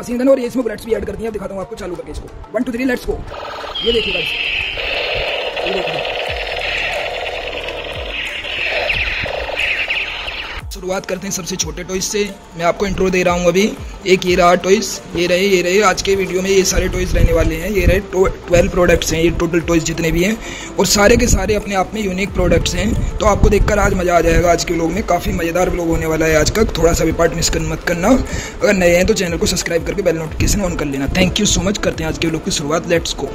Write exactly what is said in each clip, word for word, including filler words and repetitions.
Machine gun और ये इसमें बुलेट्स भी ऐड कर दिए। दिखाता हूँ आपको चालू करके इसको। One two three let's go. ये देखिए गाइस, ये देखिए। शुरुआत करते हैं सबसे छोटे टॉयज से। मैं आपको इंट्रो दे रहा हूँ अभी। एक ये रहा टॉयज, ये रहे ये रहे आज के वीडियो में ये सारे टॉयज रहने वाले हैं। ये रहे ट्वेल्व प्रोडक्ट्स हैं ये टोटल टॉयज जितने भी हैं, और सारे के सारे अपने आप में यूनिक प्रोडक्ट्स हैं। तो आपको देखकर आज मज़ा आ जाएगा। आज के व्लॉग में काफ़ी मज़ेदार व्लॉग होने वाला है आज का। थोड़ा सा भी पार्ट मिस कर मत करना। अगर नए हैं तो चैनल को सब्सक्राइब करके बेल नोटिफिकेशन ऑन कर लेना। Thank you so much. करते हैं आज के व्लॉग की शुरुआत। Let's go.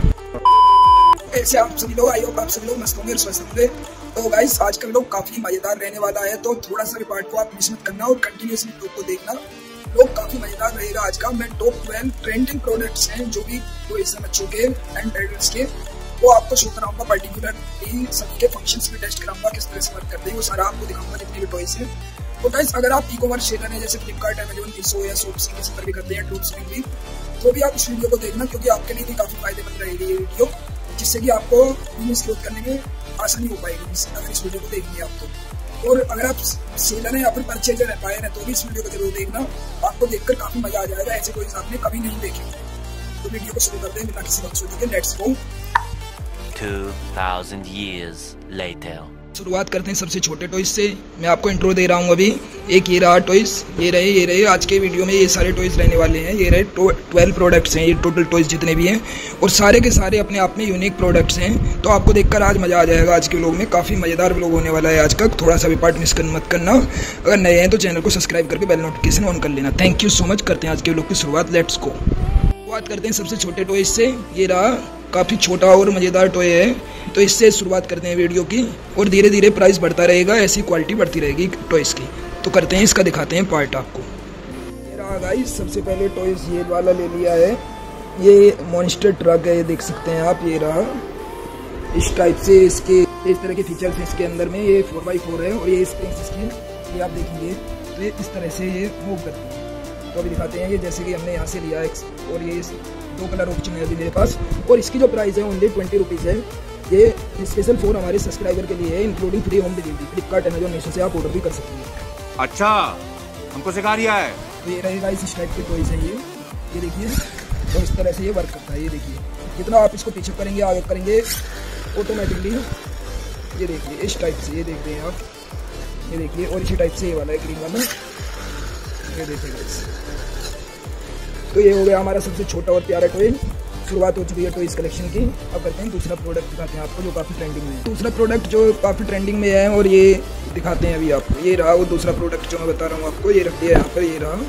ऐसे आप सभी लोग, आई होप आप सभी लोग मस्त होंगे और स्वस्थ होंगे। तो गाइस आज का व्लॉग काफी मजेदार रहने वाला है, तो थोड़ा सा भी पार्ट को आप मिस मत करना और कंटिन्यूअसली व्लॉग को देखना। व्लॉग काफी मजेदार रहेगा आज का। मैं टॉप ट्वेल्व ट्रेंडिंग प्रोडक्ट्स हैं जो भी टॉयज हैं बच्चों के एंड एडल्ट्स के, वो आपको शो कराऊंगा। पर्टिकुलरली सभी के फंक्शंस में टेस्ट कराऊंगा किस तरह से वर्क करते हैं, वो सारा आपको दिखाऊंगा जितने भी टॉयज हैं। तो गाइस अगर आप ई कॉमर्स सेलर हैं जैसे फ्लिपकार्ट, अमेजोन, मीशो या शॉप्सी किसी पर भी करते हैं, ड्रॉप शिपिंग भी, तो भी आप इस वीडियो को देखना क्योंकि आपके लिए भी काफी फायदेमंद रहेगी ये वीडियो, जिससे कि आपको बिजनेस ग्रोथ करने में आसानी हो पाएगी अगर इस वीडियो को देखेंगे आप तो। और अगर आप सेलर हैं या फिर परचेजर है, बायर है, तो भी इस वीडियो को जरूर देखना। आपको देखकर काफी मजा आ जाएगा। ऐसे कोई आपने कभी नहीं देखे। तो वीडियो को शुरू करते हैं बिना किसी वक्त के। Let's go. two thousand years later. शुरुआत करते हैं सबसे छोटे टॉयज से। मैं आपको इंट्रो दे रहा हूँ अभी। एक ये रहा टॉयज, ये रहे ये रहे आज के वीडियो में ये सारे टॉयज रहने वाले हैं। ये रहे ट्वेल्व प्रोडक्ट्स हैं ये टोटल टॉयज जितने भी हैं, और सारे के सारे अपने आप में यूनिक प्रोडक्ट्स हैं। तो आपको देखकर आज मज़ा आ जाएगा। आज के व्लॉग में काफ़ी मज़ेदार व्लॉग होने वाला है आज का। थोड़ा सा भी पार्ट मिस कर मत करना। अगर नए हैं तो चैनल को सब्सक्राइब करके बेल नोटिफिकेशन ऑन कर लेना। Thank you so much. करते हैं आज के व्लॉग की शुरुआत। Let's go. बात करते हैं सबसे छोटे टॉयज से। ये रहा काफ़ी छोटा और मज़ेदार टॉय है, तो इससे शुरुआत करते हैं वीडियो की, और धीरे धीरे प्राइस बढ़ता रहेगा, ऐसी क्वालिटी बढ़ती रहेगी टॉयज़ की। तो करते हैं इसका, दिखाते हैं पार्ट आपको। ये रहा गाइस सबसे पहले टॉयज़ ये वाला ले लिया है। ये मॉन्स्टर ट्रक है, ये देख सकते हैं आप। ये रहा इस टाइप से, इसके इस तरह के फीचर्स हैं इसके अंदर में। ये फोर बाई फोर है और ये स्प्रिंग्स इसकी, ये आप देखेंगे तो ये इस तरह से ये मूव करती है। तो अभी दिखाते हैं। ये जैसे कि हमने यहाँ से लिया है, और ये दो कलर ऑप्शन है अभी मेरे पास, और इसकी जो प्राइस है ओनली ट्वेंटी रुपीज़ है। ये स्पेशल फॉर हमारे सब्सक्राइबर के लिए है, including free home delivery. Flipkart, Amazon, Meesho से आप ऑर्डर भी कर सकते हैं। अच्छा, हमको सिखा रिया है। तो ये रहेगा इस टाइप के टॉयज है ये ये देखिए, और इस तरह से ये वर्क करता है। ये देखिए जितना आप इसको पीछे करेंगे आगे करेंगे ऑटोमेटिकली, ये देखिए इस टाइप से, ये देख रहे हैं आप, ये देखिए। और इसी टाइप से ये वाला है ग्रीन वाला, ये देखिए। तो ये हो गया हमारा सबसे छोटा और प्यारा टॉय। शुरुआत हो चुकी है टॉयज कलेक्शन की। अब करते हैं दूसरा प्रोडक्ट, दिखाते हैं आपको जो काफ़ी ट्रेंडिंग में है। दूसरा प्रोडक्ट जो काफ़ी ट्रेंडिंग में है, और ये दिखाते हैं अभी आपको। ये रहा वो दूसरा प्रोडक्ट जो मैं बता रहा हूँ आपको। ये रख दिया यहाँ पर, ये रहा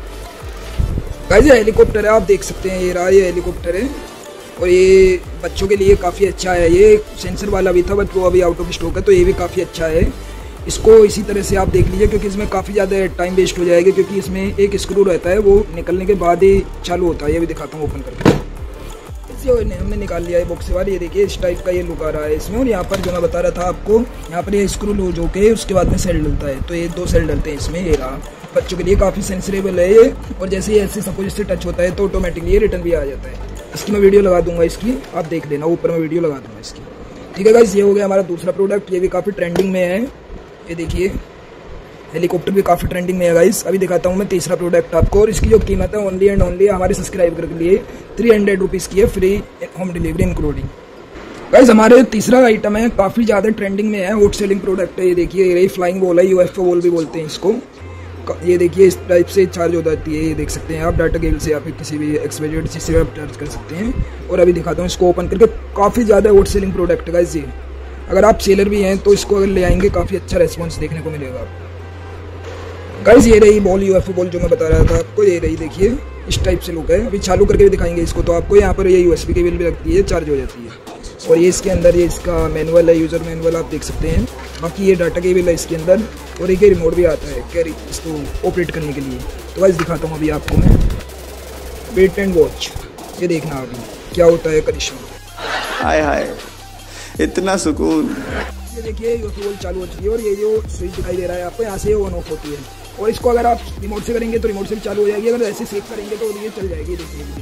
गाइस, ये हेलीकॉप्टर है, आप देख सकते हैं। ये रहा ये हेलीकॉप्टर है, और ये बच्चों के लिए काफ़ी अच्छा है। ये सेंसर वाला भी था बट वो अभी आउट ऑफ स्टॉक है, तो ये भी काफ़ी अच्छा है। इसको इसी तरह से आप देख लीजिए क्योंकि इसमें काफ़ी ज़्यादा टाइम वेस्ट हो जाएगा, क्योंकि इसमें एक स्क्रू रहता है, वो निकलने के बाद ही चालू होता है। ये भी दिखाता हूँ ओपन करके। इससे हमने निकाल लिया है बॉक्स से बाहर। ये देखिए इस टाइप का ये लुक आ रहा है इसमें। और यहाँ पर जो मैं बता रहा था आपको, यहाँ पर ये स्क्रू लूज होके उसके बाद में सेल डलता है, तो ये दो सेल डलते हैं इसमें। ये रहा बच्चों के लिए काफ़ी सेंसिटिव है ये, और जैसे ही ऐसे सब कुछ इससे टच होता है तो ऑटोमेटिकली ये रिटर्न भी आ जाता है। इसकी मैं वीडियो लगा दूंगा इसकी, आप देख लेना, ऊपर में वीडियो लगा दूंगा इसकी। ठीक है गाइस, ये हो गया हमारा दूसरा प्रोडक्ट। ये भी काफ़ी ट्रेंडिंग में है। ये देखिए हेलीकॉप्टर भी काफ़ी ट्रेंडिंग में है गाइस। अभी दिखाता हूँ मैं तीसरा प्रोडक्ट आपको, और इसकी जो कीमत है ओनली एंड ओनली हमारे सब्सक्राइबर के लिए थ्री हंड्रेड रुपीज़ की है, free home delivery including. Guys हमारे तीसरा आइटम है, काफ़ी ज़्यादा ट्रेंडिंग में है, हॉट सेलिंग प्रोडक्ट है। ये देखिए ये फ्लाइंग बॉल है, यूएफओ बॉल भी बोलते हैं इसको। ये देखिए इस टाइप से चार्ज हो जाती है, ये देख सकते हैं आप। डाटा केबल से या फिर किसी भी एक्सपेरियड चीज़ से आप चार्ज कर सकते हैं। और अभी दिखाता हूँ इसको ओपन करके। काफ़ी ज़्यादा हॉट सेलिंग प्रोडक्ट है गाइस ये। अगर आप सेलर भी हैं तो इसको अगर ले आएंगे काफ़ी अच्छा रेस्पॉन्स देखने को मिलेगा आपको। गाइस ये रही बॉल, यूएफओ बॉल जो मैं बता रहा था आपको। ये रही देखिए इस टाइप से लुक है। अभी चालू करके भी दिखाएंगे इसको, तो आपको यहाँ पर ये यूएसबी केबल भी लगती है, चार्ज हो जाती है। और ये इसके अंदर ये इसका मैनुअल है, यूज़र मैनुअल आप देख सकते हैं। बाकी ये डाटा केबल है इसके अंदर, और एक रिमोट भी आता है कैरी इसको ऑपरेट करने के लिए। तो गाइस दिखाता हूँ अभी आपको मैं। वेट एंड वॉच, ये देखना अभी क्या होता है करिश्मा। हाय हाय, इतना सुकून। ये देखिए यूएफओ बॉल चालू हो चुकी है, और ये जो स्विच दिखाई दे रहा है आपको, यहाँ से ऑन ऑफ होती है। और इसको अगर आप रिमोट से करेंगे तो रिमोट से भी चालू हो जाएगी, अगर ऐसे सेक करेंगे तो ये चल जाएगी। देखिए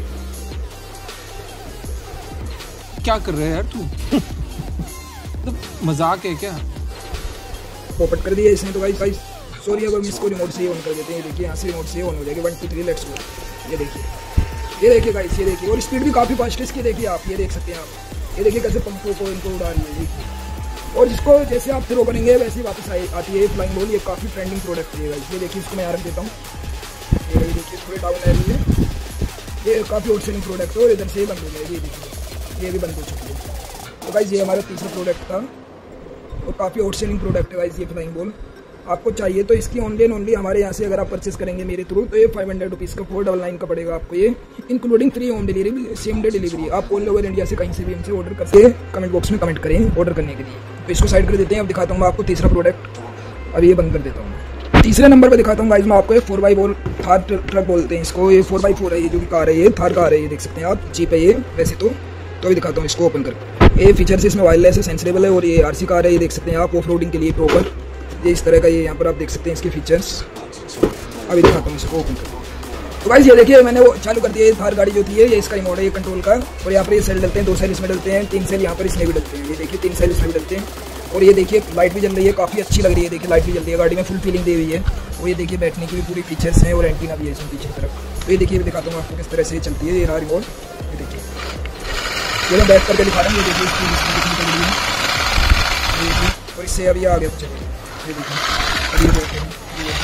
क्या कर रहे हैं यार तू? तो मजाक है क्या? पॉपट कर दिया इसने तो गाइस। गाइस सॉरी अगर हम इसको रिमोट से ही ऑन कर देते हैं, ये देखिए यहाँ से रिमोट से ऑन हो जाएगी। One two three let's go. ये देखिए, ये देखिए गाइस, ये देखिए, और स्पीड भी काफ़ी फास्ट है इसकी। देखिए आप, ये देख सकते हैं आप, ये देखिए कैसे पंखों को इनको उड़ा रही है, देखिए। और जिसको जैसे आप थ्रो करेंगे वैसे ही वापस आई आती है फ्लाइंग बॉल। ये काफ़ी ट्रेंडिंग प्रोडक्ट है गाइस। ये देखिए, इसको मैं यहाँ रख देता हूँ। ये देखिए थोड़ी डाउन है ये, ये काफ़ी आउट सेलिंग प्रोडक्ट है। और इधर से ये बंद हो जाएगी, ये देखिए, ये भी बंद हो चुकी है। तो गाइस ये हमारा तीसरा प्रोडक्ट था और काफ़ी आउट सेलिंग प्रोडक्ट है गाइस ये फ्लाइंग बॉल। आपको चाहिए तो इसकी ऑनली एंड ओनली हमारे यहाँ से अगर आप परचेस करेंगे मेरे थ्रू तो ये फाइव हंड्रेड रुपीज़ का फोर डबल नाइन का पड़ेगा आपको, ये including free home delivery, same day delivery. आप ऑल ओवर इंडिया से कहीं से भी हमसे ऑर्डर करके कमेंट बॉक्स में कमेंट करें ऑर्डर करने के लिए। तो इसको साइड कर देते हैं। अब दिखाता हूँ मैं आपको तीसरा प्रोडक्ट। अभी ये बंद कर देता हूँ। तीसरे नंबर पर दिखाता हूँ गाइस मैं आपको, ये four by four Thar truck बोलते हैं इसको। ये फोर बाई फोर है, ये जो कार है ये थार कार है, ये देख सकते हैं आप। जीप है ये वैसे तो। तो अभी दिखाता हूँ इसको ओपन करके। ये फीचर्स इसमें वायरलेस है, सेंसिबल है, और ये आरसी कार है, ये देख सकते हैं आप। ऑफ रोडिंग के लिए प्रॉपर ये इस तरह का, ये यहाँ पर आप देख सकते हैं इसके फीचर्स। अभी दिखाता हूँ इसको ओपन करके। तो गाइस ये देखिए मैंने वो चालू कर दिया। ये थार गाड़ी जो थी ये इसका रिमोट है, ये कंट्रोल का। और यहाँ पर ये सेल डलते हैं, दो सेल इसमें डलते हैं, तीन सेल यहाँ पर इसमें भी डलते हैं। ये देखिए तीन सेल इसमें भी डलते हैं। और ये देखिए लाइट भी जल रही है, काफ़ी अच्छी लग रही है। देखिए लाइट भी जल रही है, गाड़ी में फुल फीलिंग दी हुई है। और ये देखिए बैठने की भी पूरी फीचर्स हैं, और एंटीना भी है इसमें पीछे की तरफ। तो ये देखिए दिखाता हूँ आपको किस तरह से चलती है ये रहा रिमोट। ये देखिए, ये मैं बैक करके दिखा रहा हूँ। ये देखिए इसकी निकल रही है, और इससे अभी आ गया तो चलिए। ये देखिए अभी देखते हैं,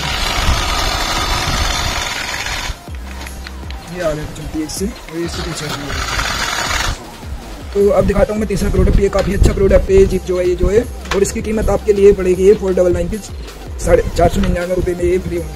ये आ गया तो चलती है इससे, और इससे पीछे। तो अब दिखाता हूँ मैं तीसरा प्रोडक्ट। ये काफ़ी अच्छा प्रोडक्ट है, जीप जो है ये जो है। और इसकी कीमत आपके लिए पड़ेगी ये फोर डबल नाइन की, साढ़े चार सौ निन्यानवे रुपये में ये फ्री होंगी।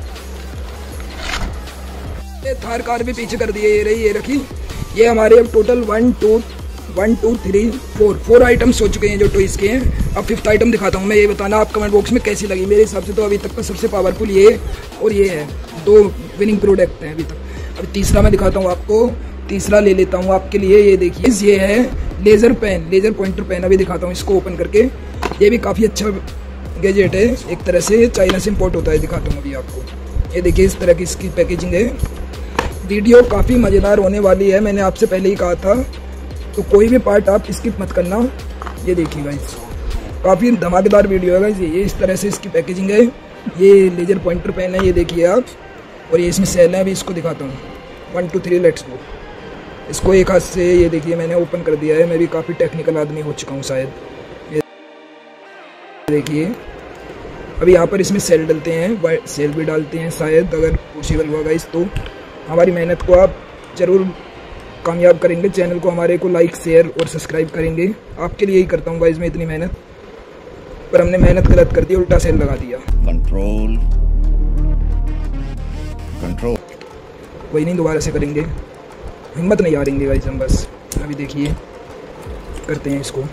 ये थार कार भी पीछे कर दिए, ये रही ये रखी। ये हमारे अब total one two one two three four four items हो चुके हैं जो टॉयज़ के हैं। अब फिफ्थ आइटम दिखाता हूँ मैं, ये बताना आप कमेंट बॉक्स में कैसी लगी। मेरे हिसाब से तो अभी तक का सबसे पावरफुल ये और ये है, दो विनिंग प्रोडक्ट हैं अभी तक। अब तीसरा मैं दिखाता हूँ आपको, तीसरा ले लेता हूँ आपके लिए। ये देखिए ये है laser pen, laser pointer pen. अभी दिखाता हूँ इसको ओपन करके। ये भी काफ़ी अच्छा गैजेट है, एक तरह से चाइना से इम्पोर्ट होता है। दिखाता हूँ अभी आपको। ये देखिए इस तरह की इसकी पैकेजिंग है। वीडियो काफ़ी मज़ेदार होने वाली है, मैंने आपसे पहले ही कहा था, तो कोई भी पार्ट आप स्किप मत करना। ये देखिए गाइस काफ़ी धमाकेदार वीडियो है गाइस। ये इस तरह से इसकी पैकेजिंग है। ये लेज़र पॉइंटर पेन है, ये देखिए आप। और ये इसमें सेल है, अभी इसको दिखाता हूँ। One two three let's go. इसको एक हाथ से ये देखिए मैंने ओपन कर दिया है। मैं भी काफ़ी टेक्निकल आदमी हो चुका हूँ शायद। ये देखिए अभी यहाँ पर इसमें सेल डलते हैं, सेल भी डालते हैं शायद, अगर पॉसिबल हुआ गाइस तो। हमारी मेहनत को आप ज़रूर कामयाब करेंगे। चैनल को हमारे को लाइक शेयर और सब्सक्राइब करेंगे। आपके लिए ही करता हूँ गाइस मैं इतनी मेहनत, पर हमने मेहनत गलत कर दी, उल्टा सेल लगा दिया। कंट्रोल कंट्रोल कोई नहीं, दोबारा से करेंगे, हिम्मत नहीं हारेंगे गाइस हम बस। अभी देखिए करते हैं इसको।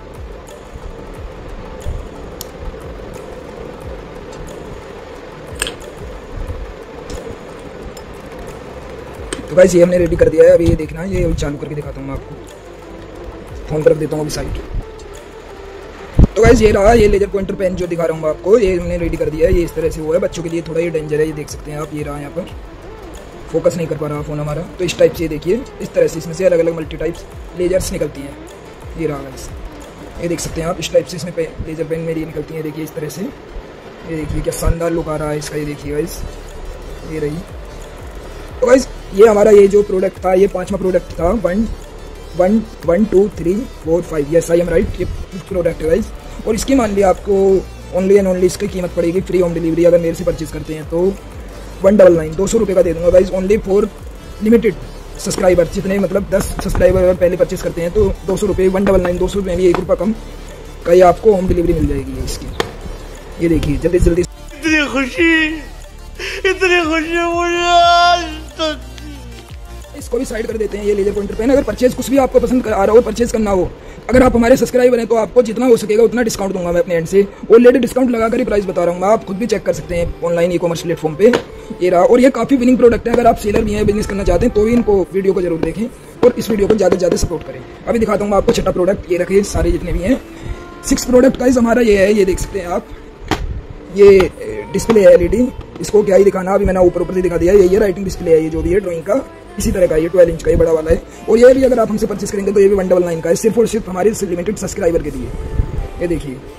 तो गाइस ये हमने रेडी कर दिया है। अभी ये देखना, ये चालू करके दिखाता हूँ मैं आपको। फोन रख देता हूँ अभी साइड। तो गाइस ये रहा, ये लेजर पॉइंटर पेन जो दिखा रहा हूँ मैं आपको, ये हमने रेडी कर दिया है। ये इस तरह से हुआ है, बच्चों के लिए थोड़ा ये डेंजर है, ये देख सकते हैं आप। ये रहा, यहाँ पर फोकस नहीं कर पा रहा फ़ोन हमारा। तो इस टाइप से देखिए, इस तरह से इसमें से अलग अलग मल्टी टाइप्स लेजर्स निकलती हैं। ये रहा गाइस, ये देख सकते हैं आप। इस टाइप से इसमें लेजर पेन मेरी निकलती है, देखिए इस तरह से। ये देखिए क्या शानदार लुक आ रहा है इसका, ये देखिए गाइस, ये रही। तो गाइस ये हमारा ये जो प्रोडक्ट था, ये पांचवा प्रोडक्ट था। One one one two three four five, yes I am right, ये प्रोडक्ट है गाइस। और इसकी मान लिया आपको ओनली एंड ओनली इसकी कीमत पड़ेगी फ्री होम डिलीवरी। अगर मेरे से परचेज करते हैं तो वन डबल नाइन दो सौ रुपये का दे दूंगा guys, only for limited subscriber. जितने मतलब दस सब्सक्राइबर अगर पहले परचेज करते हैं तो दो सौ रुपये वन डबल नाइन दो सौ रुपये में भी एक रुपये कम का ये आपको होम डिलीवरी मिल जाएगी है इसकी। ये देखिए जल्दी जल्दी। इतनी खुशी, इतनी खुशी मुझे। इसको भी साइड कर देते हैं। ये लेजर पॉइंटर पेन, अगर परचेज कुछ भी आपको पसंद आ रहा हो, परचेज करना हो, अगर आप हमारे सब्सक्राइबर हैं तो आपको जितना हो सकेगा उतना डिस्काउंट दूंगा मैं अपने एंड से। ऑलरेडी डिस्काउंट लगाकर ही प्राइस बता रहा हूँ मैं, आप खुद भी चेक कर सकते हैं ऑनलाइन ई कॉमर्स प्लेटफॉर्म पे। ये रहा, और ये काफ़ी विनिंग प्रोडक्ट है। अगर आप सेलर भी हैं, बिजनेस करना चाहते हैं तो भी इनको वीडियो को जरूर देखें और इस वीडियो को ज़्यादा से ज़्यादा सपोर्ट करें। अभी दिखाता हूँ मैं आपको छठा प्रोडक्ट। ये रखिए सारे जितने भी हैं, सिक्स प्रोडक्ट गाइस हमारा ये है। ये देख सकते हैं आप, ये डिस्प्ले है एलईडी। इसको क्या ही दिखाना, अभी मैंने ऊपर ऊपर से दिखा दिया। ये ये राइटिंग डिस्प्ले है, ये जो भी है ड्राइंग का, इसी तरह का ये ट्वेल्व इंच का, ये बड़ा वाला है। और ये भी अगर आप हमसे परचेस करेंगे तो ये भी वन डबल नाइन का है, सिर्फ और सिर्फ हमारे लिमिटेड सब्सक्राइबर के लिए। ये देखिए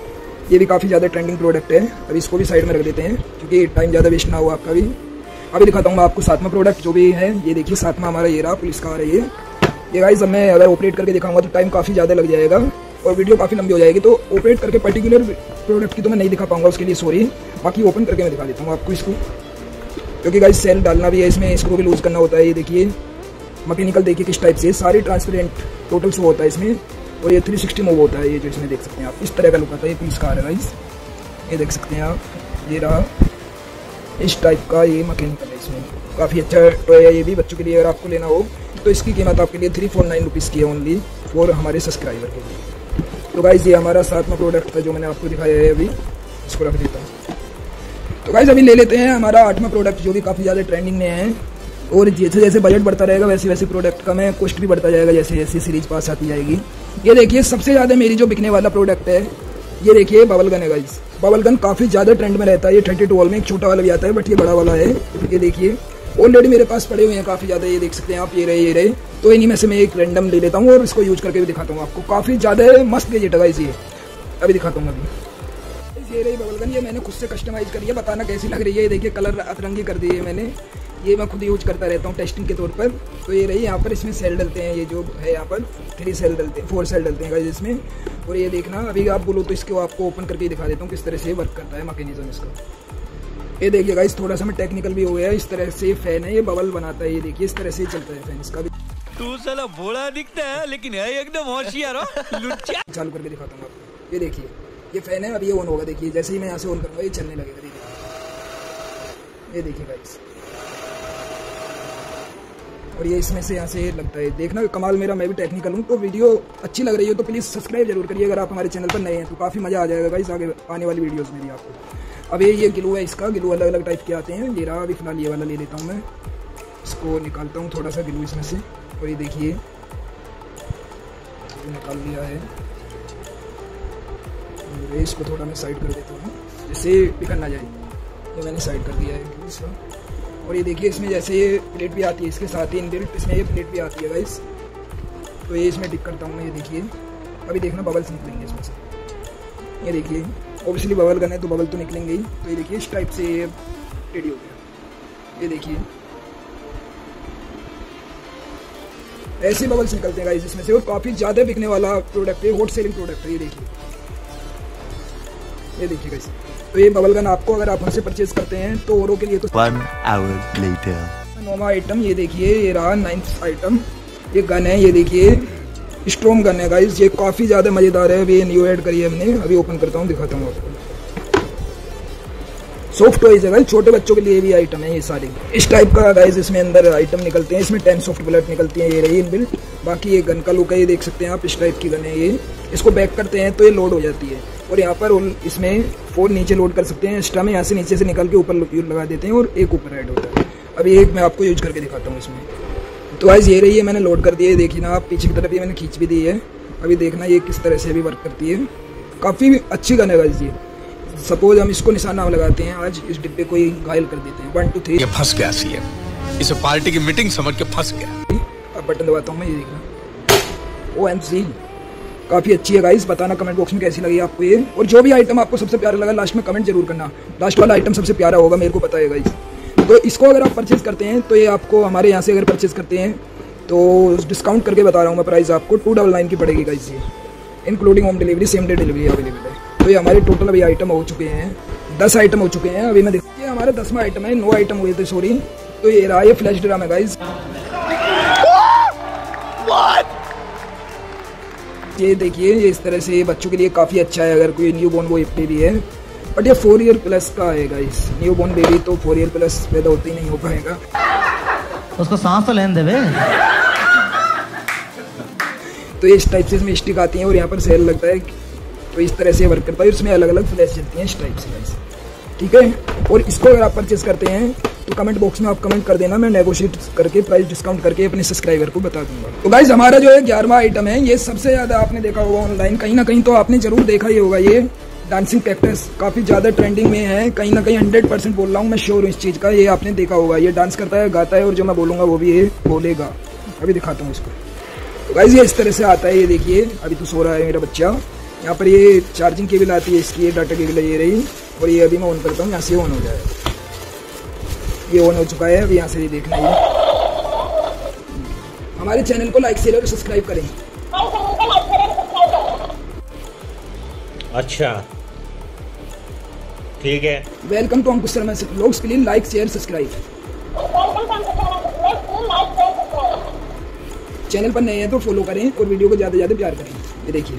ये भी काफ़ी ज़्यादा ट्रेंडिंग प्रोडक्ट है। अब इसको भी साइड में रख देते हैं क्योंकि टाइम ज़्यादा वेस्ट ना हो आपका भी। अभी दिखाता हूँ मैं आपको सातवां प्रोडक्ट जो भी है। ये देखिए सातवां हमारा ये रहा, पुलिस कार है ये। ये गाइस अब मैं अगर ऑपरेट करके दिखाऊंगा तो टाइम काफ़ी ज़्यादा लग जाएगा और वीडियो काफ़ी लंबी हो जाएगी, तो ऑपरेट करके पर्टिकुलर प्रोडक्ट की तो मैं नहीं दिखा पाऊंगा, उसके लिए सॉरी। बाकी ओपन करके मैं दिखा देता हूँ आपको इसको, क्योंकि गाइस सेल डालना भी है इसमें, इसको भी लूज़ करना होता है। ये देखिए मैकेनिकल देखिए किस टाइप से, सारी ट्रांसपेरेंट टोटल शो होता है इसमें। और ये थ्री सिक्सटी मूव होता है, ये जो इसमें देख सकते हैं आप, इस तरह का लुक आता है। ये पुलिस कार है गाइस, ये देख सकते हैं आप। ये रहा इस टाइप का, ये मैकेनिकल है इसमें। काफ़ी अच्छा टॉय है ये भी बच्चों के लिए। अगर आपको लेना हो तो इसकी कीमत आपके लिए थ्री फोर नाइन रुपीज़ की है ओनली फॉर हमारे सब्सक्राइबर के लिए। तो गाइस ये हमारा सातवां प्रोडक्ट था जो मैंने आपको दिखाया है, अभी इसको रख देता हूँ। तो गाइस अभी ले लेते हैं हमारा आठवां प्रोडक्ट जो भी काफ़ी ज़्यादा ट्रेंडिंग में है। और जैसे जैसे बजट बढ़ता रहेगा वैसे वैसे प्रोडक्ट का मैं कॉस्ट भी बढ़ता जाएगा, जैसे जैसे सीरीज पास आती जाएगी। ये देखिए सबसे ज़्यादा मेरी जो बिकने वाला प्रोडक्ट है, ये देखिए बबल गन है गाइस। बबल गन काफ़ी ज़्यादा ट्रेंड में रहता है। ये थर्टी टू वॉल में एक छोटा वाला भी आता है, बट ये बड़ा वाला है। ये देखिए ऑलरेडी मेरे पास पड़े हुए हैं काफ़ी ज़्यादा, ये देख सकते हैं आप। ये रहे ये रहे तो इन्हीं में से मैं एक रैंडम ले लेता हूँ और इसको यूज करके भी दिखाता हूँ आपको। काफ़ी ज़्यादा मस्त गैजेट है गाइस ये, अभी दिखाता हूँ अभी। ये रही बबल गन, ये मैंने खुद से कस्टमाइज करी है, बताना कैसी लग रही है। ये देखिए कलर अतरंगी कर दिए मैंने, ये मैं खुद यूज करता रहता हूँ टेस्टिंग के तौर पर। तो ये रही यहाँ पर, इसमें सेल डलते हैं, ये जो है यहाँ पर थ्री सेल डलते हैं, फोर सेल डलते हैं गाइस इसमें। और ये देखना अभी आप बोलो तो इसको आपको ओपन करके दिखा देता हूँ किस तरह से वर्क करता है मैकेनिज्म इसका। ये देखिए गाइस थोड़ा सा मैं टेक्निकल भी हो गया। इस तरह से फैन है, ये बबल बनाता है। ये देखिए इस तरह से चलता है फैन इसका भी। तू साला भोला दिखता है लेकिन है एकदम होशियार हो लुच्चा। चालू करके दिखाता हूँ आपको। ये देखिए ये फैन है, अभी ये ऑन होगा। देखिए जैसे ही मैं यहाँ से ऑन करूँगा ये चलने लगेगा। देखिए ये देखिए गाइस, और ये इसमें से यहाँ से लगता है। देखना कमाल मेरा, मैं भी टेक्निकल हूँ। तो वीडियो अच्छी लग रही है तो प्लीज़ सब्सक्राइब जरूर करिए अगर आप हमारे चैनल पर नए हैं, तो काफ़ी मज़ा आ जाएगा गाइस आगे आने वाली वीडियोस में भी आपको। अब ये ये ग्लू है, इसका ग्लू अलग अलग टाइप के आते हैं। ये रहा, अभी फिलहाल ये वाला ले लेता हूँ मैं, इसको निकालता हूँ थोड़ा सा ग्लू इसमें से। और ये देखिए निकाल लिया है, इसको थोड़ा मैं साइड कर देता हूँ जिससे पिघल ना जाए। ये मैंने साइड कर दिया है ग्लू इसका। और ये देखिए इसमें जैसे ये प्लेट भी आती है इसके साथ ही इनबिल्ट, इसमें ये प्लेट भी आती है गाइस। तो ये इसमें टिक करता हूँ मैं। ये देखिए अभी देखना बबल्स निकलेंगे इसमें से। ये देखिए ऑब्वियसली बबल गन है तो बबल तो निकलेंगे ही। तो ये देखिए इस टाइप से ये रेडी हो गया। ये देखिए ऐसे बबल्स निकलते हैं गाइस इसमें से, और काफ़ी ज़्यादा बिकने वाला प्रोडक्ट है, हॉट सेलिंग प्रोडक्ट है। ये देखिए ये देखिए गाइस, तो ये बबल गन आपको अगर आप हमसे परचेज करते हैं तो औरों के लिए तो One hour later. नौवां आइटम ये देखिए, ये रहा नाइन्थ आइटम। ये गन है, ये देखिए स्ट्रॉन्ग गन है गाइस। ये काफ़ी ज़्यादा मज़ेदार है। अभी ये न्यू ऐड करी है हमने, अभी ओपन करता हूँ दिखाता हूँ आपको। सॉफ्ट टॉयज है गाइस, छोटे बच्चों के लिए भी आइटम है ये सारे इस टाइप का गाइस। इसमें अंदर आइटम निकलते हैं, इसमें टेन सॉफ्ट बुलेट निकलती है। ये रही इनबिल्ट। बाकी ये गन का लुक है, ये देख सकते हैं आप, इस टाइप की गन है ये। इसको बैक करते हैं तो ये लोड हो जाती है, और यहाँ पर इसमें फोर नीचे लोड कर सकते हैं। एक्स्ट्रा में यहाँ से नीचे से निकल के ऊपर लगा देते हैं और एक ऊपर ऐड होता है। अभी एक मैं आपको यूज करके दिखाता हूँ इसमें। तो गाइस ये रही है, मैंने लोड कर दिया है। देखिए ना आप, पीछे की तरफ ये मैंने खींच भी दी है। अभी देखना ये किस तरह से भी वर्क करती है। काफ़ी अच्छी गन है गाइस ये। सपोज हम इसको निशाना लगाते हैं, आज इस डिब्बे को ही घायल कर देते हैं। वन टू थ्री, ये फंस गया सीएम, इसे पार्टी की मीटिंग समझ के फंस गया। अब बटन दबाता हूँ मैं, ये देखना ओ एम सी काफ़ी अच्छी है गाइस। बताना कमेंट बॉक्स में कैसी लगी आपको ये, और जो भी आइटम आपको सबसे प्यारा लगा लास्ट में कमेंट जरूर करना। लास्ट वाला आइटम सबसे प्यारा होगा, मेरे को पता है गाइस। तो इसको अगर आप परचेज करते हैं तो ये आपको हमारे यहाँ से अगर परचेज करते हैं तो डिस्काउंट करके बता रहा हूँ मैं प्राइस आपको, टू डबल नाइन की पड़ेगी गाइस ये, including home delivery, same day delivery available है। तो ये हमारे टोटल अभी आइटम हो चुके हैं, दस आइटम हो चुके हैं। अभी मैं देखिए हमारा दसवां आइटम है, नौ आइटम हुए थे सॉरी। तो ये रहा, ये फ्लैश ड्रम है गाइस। ये देखिए ये इस तरह से बच्चों के लिए काफ़ी अच्छा है अगर कोई न्यू बॉर्न बेबी है। बट ये फोर ईयर प्लस का है गाइस। न्यू बॉर्न बेबी तो फोर ईयर प्लस पैदा होते ही नहीं हो पाएगा, उसको सांस तो लेने देवे। तो ये इस टाइप से इसमें स्टिक आती है और यहाँ पर सेल लगता है, तो इस तरह से वर्क करता है। इसमें अलग अलग फ्लैश चलती हैं इस टाइप से गाइस, ठीक है। और इसको अगर आप परचेज करते हैं तो कमेंट बॉक्स में आप कमेंट कर देना, मैं नेगोशिएट करके प्राइस डिस्काउंट करके अपने सब्सक्राइबर को बता दूंगा। तो गाइस हमारा जो है ग्यारहवां आइटम है, ये सबसे ज़्यादा आपने देखा होगा ऑनलाइन, कहीं ना कहीं तो आपने जरूर देखा ही होगा। ये डांसिंग कैक्टस काफ़ी ज़्यादा ट्रेंडिंग में है, कहीं ना कहीं हंड्रेड परसेंट बोल रहा हूँ मैं, श्योर हूँ इस चीज़ का। ये आपने देखा होगा, ये डांस करता है, गाता है, और जो मैं बोलूँगा वो भी ये बोलेगा। अभी दिखाता हूँ इसको। तो गाइस ये इस तरह से आता है, ये देखिए अभी तो सो रहा है मेरा बच्चा। यहाँ पर ये चार्जिंग केबल आती है इसकी, ये डाटा केबल ये रही, और ये अभी मैं ऑन करता हूँ, यहाँ से ऑन हो जाएगा। ये ऑन हो चुका है, अभी यहाँ से ये देखना है। हमारे चैनल को लाइक शेयर और सब्सक्राइब करें। अच्छा ठीक है। Welcome to Ankush Sharma vlogs, please like share subscribe. Channel पर नए हैं तो फॉलो करें और वीडियो को ज़्यादा से ज़्यादा प्यार करें। ये देखिए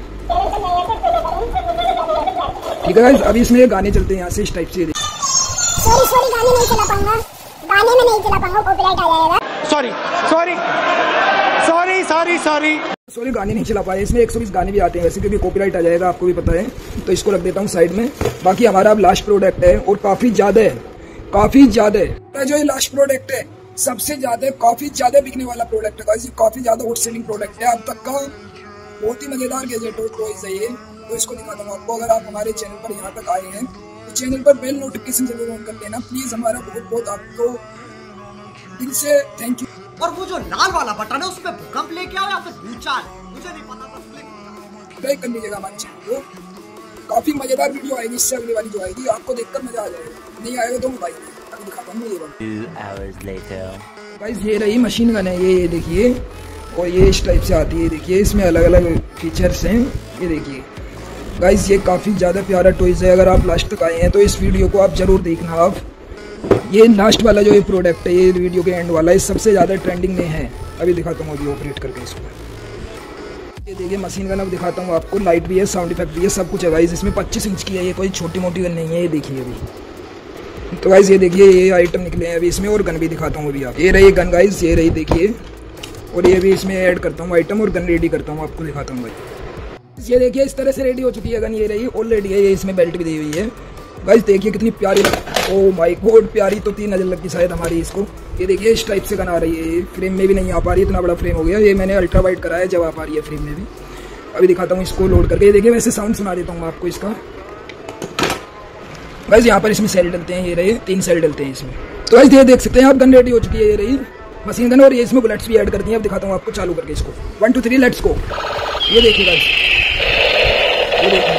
ठीक है गाइस, अभी इसमें ये गाने चलते हैं यहाँ से इस टाइप से। सॉरी सॉरी गाने नहीं चला पाऊंगा, गाने में नहीं चला पाऊंगा, कॉपीराइट आ जाएगा। Sorry sorry sorry sorry sorry sorry गाने नहीं चला पाए। इसमें एक सौ बीस गाने भी आते हैं वैसे, क्योंकि कॉपीराइट आ जाएगा, आपको भी पता है, तो इसको रख देता हूँ साइड में। बाकी हमारा अब लास्ट प्रोडक्ट है और काफी ज्यादा है, काफी ज्यादा है। जो ये लास्ट प्रोडक्ट है सबसे ज्यादा काफी ज्यादा बिकने वाला प्रोडक्ट है गाइस, ये काफी ज्यादा हॉट सेलिंग प्रोडक्ट है अब तक का। बहुत ही मजेदार गैजेट और टॉयज है ये, तो इसको दिखाता हूँ आपको। अगर आप हमारे चैनल पर यहाँ तक आए हैं तो चैनल पर बेल नोटिफिकेशन जरूर ऑन कर लेना प्लीज। हमारा बहुत बहुत आपको दिल से थैंक यू। और वो जो लाल वाला बटन है उस पर भूकंप लेके आओ या फिर भूचाल, मुझे नहीं पता था। लाइक कर लीजिएगा हमारे चैनल को, काफी मजेदार वीडियो आएगी इससे अगली वाली जो आएगी, आपको देखकर मजा आ जाएगा। नहीं आएगा तो मोबाइल अभी दिखाता हूँ ये गाइस। ये रही मशीन गन है, ये ये देखिए, और ये इस टाइप से आती है। देखिए इसमें अलग अलग फीचर्स हैं, ये देखिए गाइस, ये काफ़ी ज़्यादा प्यारा टॉयज है। अगर आप लास्ट तक आए हैं तो इस वीडियो को आप जरूर देखना। आप ये लास्ट वाला जो ये प्रोडक्ट है, ये वीडियो के एंड वाला, ये सबसे ज़्यादा ट्रेंडिंग में है। अभी दिखाता हूँ अभी ऑपरेट करके इसको। ये देखिए मशीन गन अब दिखाता हूँ आपको, लाइट भी है, साउंड इफेक्ट भी है, सब कुछ है गाइस। इसमें पच्चीस इंच की है, ये कोई छोटी मोटी गन नहीं है। ये देखिए अभी तो गाइस, ये देखिए ये आइटम निकले हैं अभी इसमें, और गन भी दिखाता हूँ अभी। आप ये रही गन गाइस, ये रही देखिए, और ये भी इसमें ऐड करता हूँ आइटम और गन रेडी करता हूँ, आपको दिखाता हूँ भाई। ये देखिए इस तरह से रेडी हो चुकी है गन, ये रही ऑलरेडी है, ये इसमें बेल्ट भी दी हुई है गाइस। देखिए कितनी प्यारी, ओ माय गॉड प्यारी तो तीन नजर लग गई शायद हमारी इसको। ये देखिए इस टाइप से गन आ रही है, फ्रेम में भी नहीं आ पा रही, इतना बड़ा फ्रेम हो गया। ये मैंने अल्ट्रा वाइड कराया, जब आ पा रही है फ्रेम में भी। अभी दिखाता हूँ इसको लोड करके। ये देखिए वैसे साउंड सुना देता हूँ आपको इसका गाइस। यहाँ पर इसमें सेल डलते हैं, ये रही तीन सेल डलते हैं इसमें। तो गाइस ये देख सकते हैं आप, गन रेडी हो चुकी है, ये रही मशीन गन, और ये इसमें बुलेट्स भी ऐड करती हैं। अब दिखाता हूँ आपको चालू करके इसको, one two three let's go. ये देखिए गाइस, ये देखिए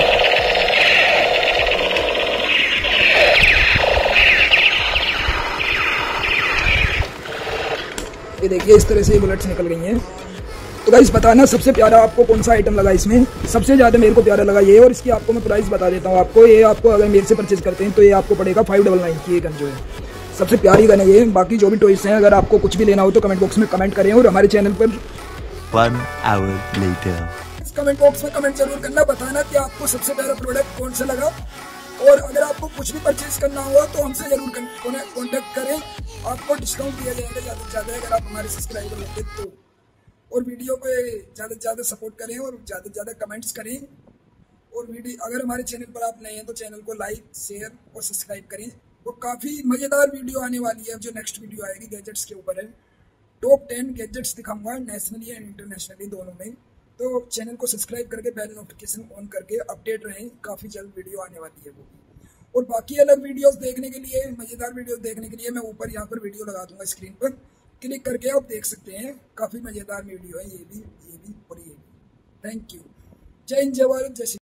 ये देखिए इस तरह से बुलेट्स निकल गई हैं। तो गाइस बताना सबसे प्यारा आपको कौन सा आइटम लगा इसमें। सबसे ज़्यादा मेरे को प्यारा लगा ये, और इसकी आपको मैं प्राइस बता देता हूँ आपको। ये आपको अगर मेरे से परचेज करते हैं तो ये आपको पड़ेगा फाइव डबल नाइन की। ये गन जो है सबसे प्यारी गन है ये। बाकी जो भी टॉयज हैं, अगर आपको कुछ भी लेना हो तो कमेंट बॉक्स में कमेंट करें, और हमारे चैनल पर One hour later. इस कमेंट बॉक्स में कमेंट जरूर करना, बताना कि आपको सबसे प्यारा प्रोडक्ट कौन सा लगा। और अगर आपको कुछ भी परचेज करना हुआ तो हमसे जरूर कॉन्टेक्ट करें, आपको डिस्काउंट दिया जाएगा ज़्यादा से ज़्यादा अगर आप हमारे सब्सक्राइबर होंगे तो। और वीडियो को ज़्यादा से ज़्यादा सपोर्ट करें और ज़्यादा से ज़्यादा कमेंट्स करें। और वीडियो अगर हमारे चैनल पर आप नए हैं तो चैनल को लाइक शेयर और सब्सक्राइब करें। वो काफ़ी मज़ेदार वीडियो आने वाली है, जो नेक्स्ट वीडियो आएगी गैजेट्स के ऊपर है। टॉप टेन गैजेट्स दिखाऊंगा नेशनली एंड इंटरनेशनली दोनों में। तो चैनल को सब्सक्राइब करके बेल नोटिफिकेशन ऑन करके अपडेट रहें, काफ़ी जल्द वीडियो आने वाली है वो भी। और बाकी अलग वीडियोस देखने के लिए, मज़ेदार वीडियोस देखने के लिए मैं ऊपर यहाँ पर वीडियो लगा दूंगा, स्क्रीन पर क्लिक करके आप देख सकते हैं। काफ़ी मज़ेदार वीडियो है ये भी, ये भी और ये भी। Thank you. जय हिंद, जय भारत, जय श्री